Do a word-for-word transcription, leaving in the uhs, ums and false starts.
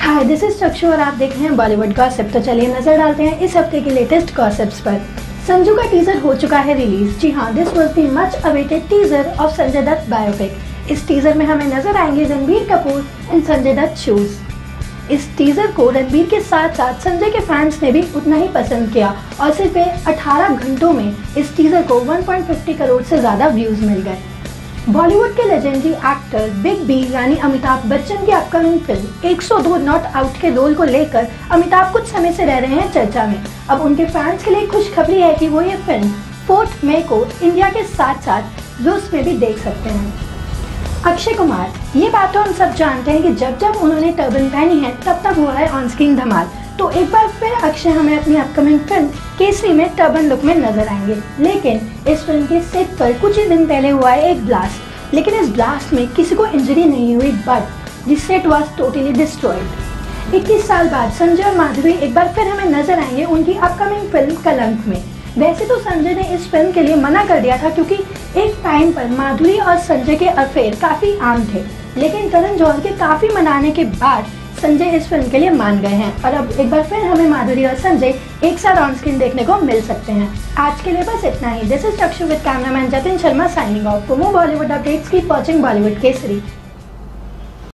Hi, this is चक्षु और आप देख रहे हैं बॉलीवुड गॉसिप। तो चलिए नजर डालते हैं इस हफ्ते के लेटेस्ट गॉसिप्स पर। संजू का टीजर हो चुका है रिलीज। जी हाँ, this was the much awaited teaser of Sanjay Dutt biopic. इस टीजर में हमें नजर आएंगे रणबीर कपूर एंड संजय दत्त शूज। इस टीजर को रणबीर के साथ साथ संजय के फैंस ने भी उतना ही पसंद किया और सिर्फ अठारह घंटों में इस टीजर को एक पॉइंट पाँच करोड़ से ज्यादा व्यूज मिल गए। बॉलीवुड के लेजेंडरी एक्टर बिग बी यानी अमिताभ बच्चन की अपकमिंग फिल्म एक सौ दो नॉट आउट के रोल को लेकर अमिताभ कुछ समय से रह रहे हैं चर्चा में। अब उनके फैंस के लिए खुशखबरी है कि वो ये फिल्म फोर्थ मई को इंडिया के साथ साथ रूस में भी देख सकते हैं। अक्षय कुमार, ये बात तो हम सब जानते हैं कि जब जब उन्होंने टर्बन पहनी है तब तक हुआ है ऑन स्क्रीन धमाल। तो एक बार फिर अक्षय हमें अपनी अपकमिंग फिल्म केसरी में टर्बन लुक में नजर आएंगे। लेकिन इस फिल्म के सेट पर कुछ ही दिन पहले हुआ है एक ब्लास्ट, लेकिन इस ब्लास्ट में किसी को इंजरी नहीं हुई, but the set was totally destroyed. इक्कीस साल बाद संजय और माधुरी एक बार फिर हमें नजर आएंगे उनकी अपकमिंग फिल्म कलंक में। वैसे तो संजय ने इस फिल्म के लिए मना कर दिया था क्योंकि एक टाइम पर माधुरी और संजय के अफेयर काफी आम थे, लेकिन करण जौहर के काफी मनाने के बाद संजय इस फिल्म के लिए मान गए हैं और अब एक बार फिर हमें माधुरी और संजय एक साथ ऑन स्क्रीन देखने को मिल सकते हैं। आज के लिए बस इतना ही। This is Chakshu with cameraman Jatin Sharma signing off. For more Bollywood updates keep watching Bollywood Kesari.